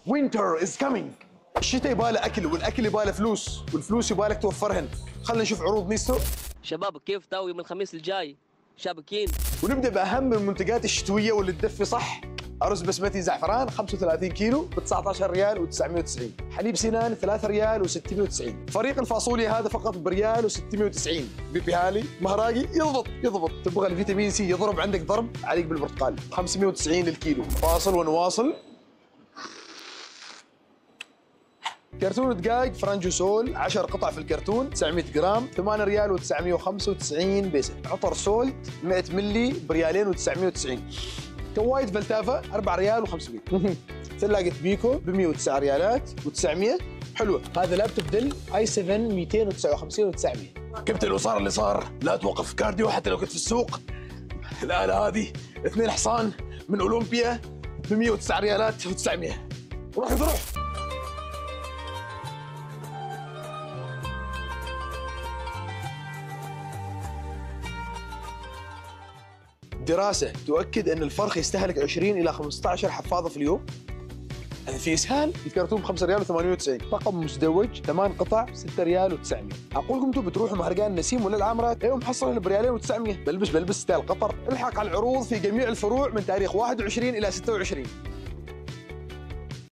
winter is coming. الشتاء يباله اكل، والاكل يباله فلوس، والفلوس يبالك توفرهن. خلينا نشوف عروض نيستو. شباب كيف تو يوم الخميس الجاي؟ شابكين. ونبدا باهم المنتجات الشتويه واللي تدفي صح. ارز بسمتي زعفران 35 كيلو ب 19 ريال و990. حليب سنان 3 ريال و690. فريق الفاصوليا هذا فقط بريال و690. بيبي هالي مهراقي يضبط. تبغى الفيتامين سي يضرب عندك ضرب، عليك بالبرتقال 590 للكيلو. فاصل ونواصل. كرتون دقاق فرنجو 10 قطع في الكرتون 900 جرام 8 ريال و995 بيسة. عطر سولت 100 ملي بريالين و990. كوايد فلتافا 4 ريال و500. ثلاجة بيكو ب 109 ريالات و900. حلوة. هذا لابتوب دل اي 7 259 و900. كابتن وصار اللي صار، لا توقف كارديو حتى لو كنت في السوق. الآلة هذه 2 حصان من أولمبيا ب 109 ريالات و900. روح. دراسة تؤكد أن الفرخ يستهلك 20 إلى 15 حفاضة في اليوم. هذا في إسهال. الكرتون ب 5 ريال و98. طقم مزدوج 8 قطع 6 ريال و900. أقول لكم أنتم بتروحوا مهرجان نسيم ولا العمرات، أيوة محصلين بريالين و900. بلبس ستايل قطر. الحق على العروض في جميع الفروع من تاريخ 21 إلى 26.